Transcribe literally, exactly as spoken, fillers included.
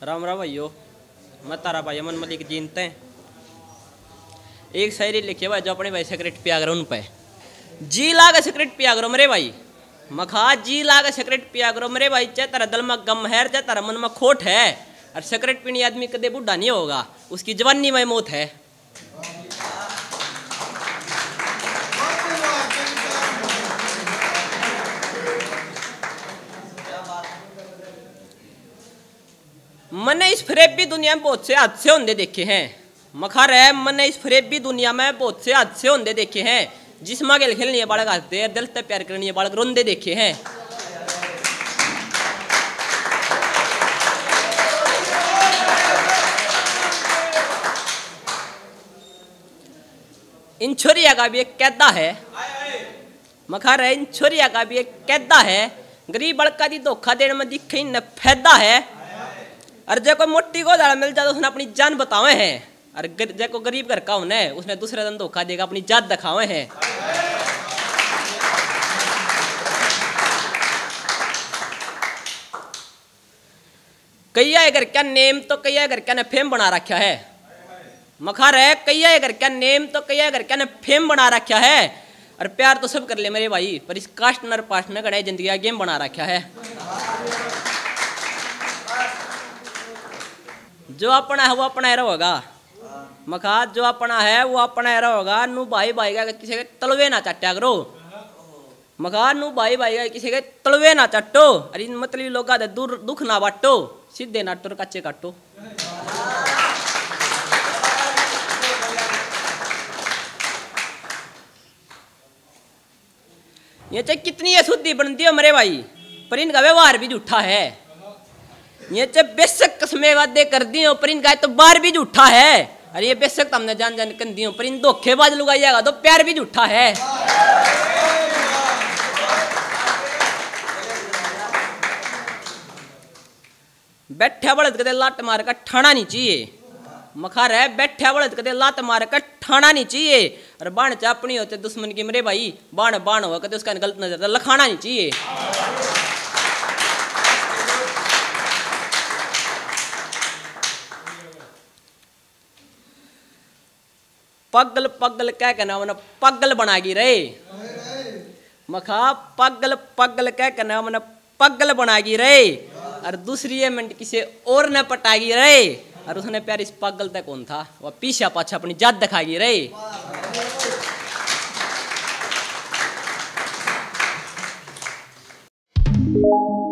राम राम भाइयों, मैं तारा भाई अमन मलिक जीनते हैं। एक शायरी लिखे भाई जो अपने भाई सिगरेट पिया करो उन पे। जी लाग सिगरेट पिया करो मेरे भाई, मखा जी लाग सिगरेट पिया करो मेरे भाई। चाहे तारा दिल में गम है, चाहे तारा मन में खोट है, और सिगरेट पीने आदमी कदे बूढ़ा नहीं होगा, उसकी जवानी में मौत है। मैंने इस फरेबी दुनिया में बहुत से हादसे होंदे देखे हैं। मखा रहे मैंने इस फरेबी दुनिया में बहुत से हादसे होंदे देखे हैं। जिसमें खेल खेलने बालक हंसते हैं, दिल से प्यार करने बालक रोंदे देखे हैं। इन छोरिया का भी एक कैदा है। मखा रहे इन छोरिया का भी एक कैदा है। गरीब बड़का दी धोखा देने में दिखे न फायदा है। और जे कोई मोटी को दाल मिल जाए तो उसने अपनी जान बतावे हैं, और जे को गरीब घर का होने उसने दूसरे दिन धोखा देगा, अपनी जात दिखावे हैं। कई घर क्या नेम तो कई घर क्या ने फेम बना रखा है। मखा रहे कई घर क्या नेम तो कई घर क्या ने फेम बना रखा है। और प्यार तो सब कर ले मेरे भाई, पर इस कास्ट नर पास्ट न गणे जिंदगी का गेम बना रखा है। जो अपना है वो अपना ही रहेगा। मखा जो अपना है वो अपना ही रहेगा। नू भाई भाई का किसी के तलवे ना चट्टा करो। मखा नू भाई भाई का किसी के तलवे ना चट्टो। अरे मतलब लोग दूर दुख ना बांटो, सीधे नाटो और कच्चे काटो। ये चाहे कितनी अशुद्धि बनती हो मेरे भाई, पर इनका व्यवहार भी झूठा है। ये चाहे बेशक कसमें वादे कर दी हो, पर इनका तो बार भी झूठा है। अरे ये बेशक हमने जान जान कर दी हो, पर इन धोखेबाज लुगाई जाएगा तो प्यार भी झूठा है। बैठा बड़द कदे लात मार कर ठाना नहीं चाहिए। मखा रहे बैठा बड़द कदे लात मार कर ठाना नहीं चाहिए। और बाण चापनी होते दुश्मन की मेरे भाई, बाण बाण हो कदे उसका गलत नजर लखाना नहीं चाहिए। पगल पगल क्या कहना मैंने पगल बनागी रे। मखा पगल पगल क्या कहना मैंने पगल बनागी रे। और दूसरी मिनट किसी और ने पटागी रे। और उसने प्यार इस पगल तक कौन था, वह पीछा पाछा अपनी जात दिखागी रे।